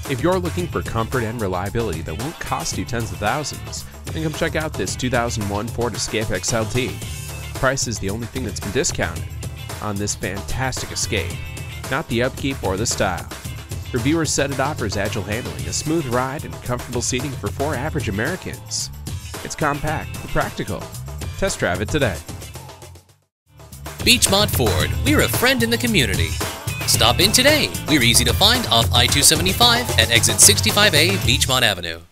If you're looking for comfort and reliability that won't cost you tens of thousands, then come check out this 2001 Ford Escape XLT. Price is the only thing that's been discounted on this fantastic Escape, not the upkeep or the style. Reviewers said it offers agile handling, a smooth ride, and comfortable seating for 4 average Americans. It's compact but practical. Test drive it today. Beechmont Ford, we're a friend in the community. Stop in today. We're easy to find off I-275 at exit 65A Beechmont Avenue.